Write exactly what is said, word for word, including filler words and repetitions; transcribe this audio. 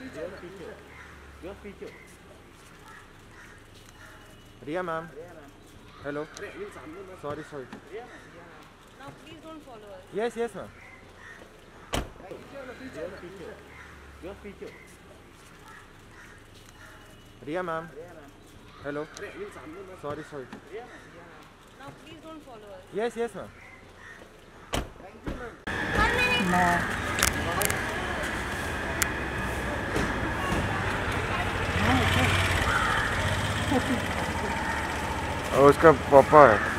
Riya ma'am. Hello. Sorry, sorry. Now please don't follow us. Yes, yes ma'am. Riya ma'am. Hello. Sorry, sorry. Now please don't follow us. Yes, yes ma'am. और उसका पापा है।